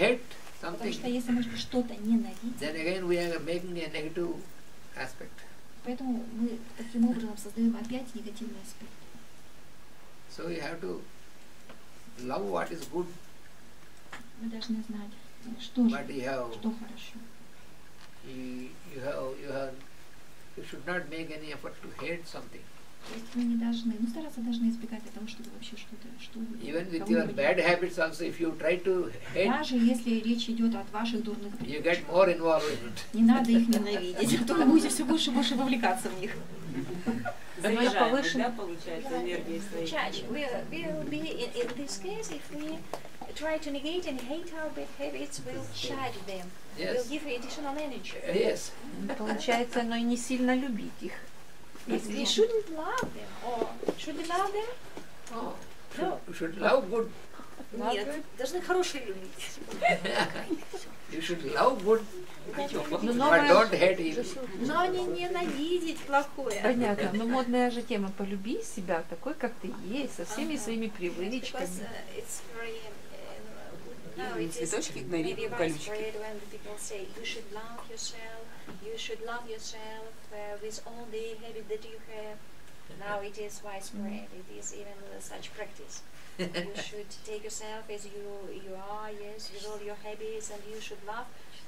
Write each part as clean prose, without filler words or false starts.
hate Потому что something, если мы что-то ненавидим, then again we are making a negative aspect. поэтому мы таким образом создаем опять негативный аспект. So you have to love what is good, Мы должны знать, что же, but что хорошо. you should not make any effort to hate something. То есть вы не должны, стараться должны избегать того, чтобы вообще что-то, Even with your bad habits also, if you try to hate, даже если речь идет от ваших дурных you привычек, get more involved in it. не надо их ненавидеть, а то вы будете все больше и больше вовлекаться в них. Заряжаемость, да, получается, энергией своей. Judge will be in this case if we try to negate and hate our bad habits, we'll charge them. We'll Yes. give additional energy. Yes. Получается, но и не сильно любить их. We shouldn't love them, or should we love them? Oh, No. you should love good. Нет, должны хорошие любить. You should love good, Но but don't hate evil. Но не ненавидеть плохое. понятно, но модная же тема «полюби себя такой, как ты есть, со всеми своими Because привычками». it's very now И it is цветочки maybe игнорируют колючки. widespread when the people say you should love yourself with all the habit that you have. Now it is widespread. It is even such practice. You should take yourself as you are, yes, with all your habits, and you should love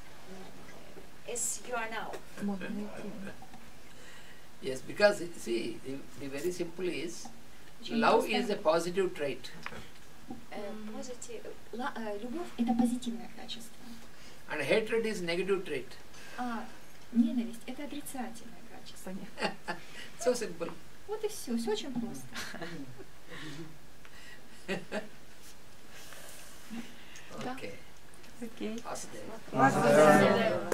as you are now. Модная тема. Yes, because see, the very simple is, love is a positive trait, Positive. Любовь – это позитивное качество, and hatred is negative trait. а ненависть – это отрицательное качество. Понятно. So simple. Вот и все очень просто. Okay. Окей. Vasudeva. Vasudeva.